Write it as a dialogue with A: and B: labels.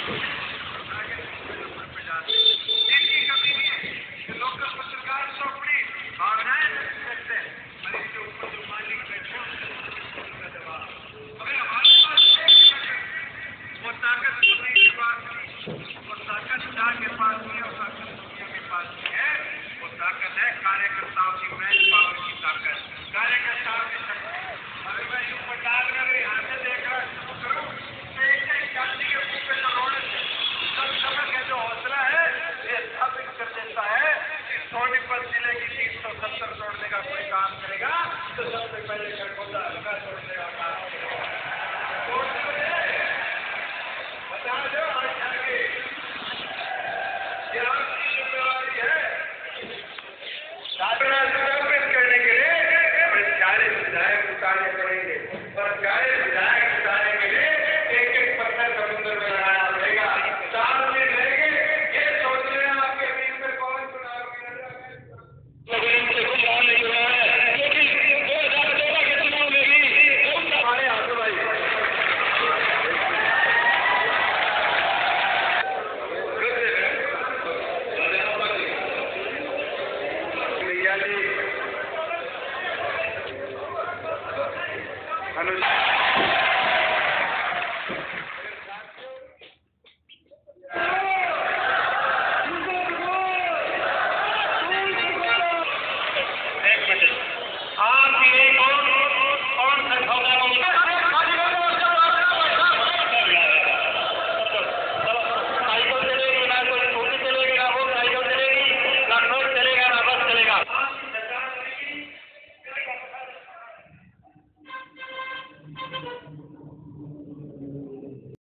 A: Local पत्रकार तो अपनी भावनाएं व्यक्त करते हैं और इसके ऊपर जो मालिक बैठे उनका जवाब। अगर हमारे पास वो ताकत दुनिया के पास नहीं, वो ताकत शाह के पास नहीं, और ताकत दुनिया के पास नहीं है। वो ताकत है कार्यकर्ताओं की मैन पावर की ताकत, कार्यकर्ताओं की शक्ति। अगर मैं यूं पटाल कर यहाँ से देखना शुरू करूँ तो एक जाति के मुंह पे करोड़ सब समझ के जो हौसला है ये स्थापित कर देता है कि सोनीपत जिले की 370 तोड़ने का कोई काम करेगा तो सबसे पहले खरगोदा हल्का तोड़ने का काम करेगा। बता दो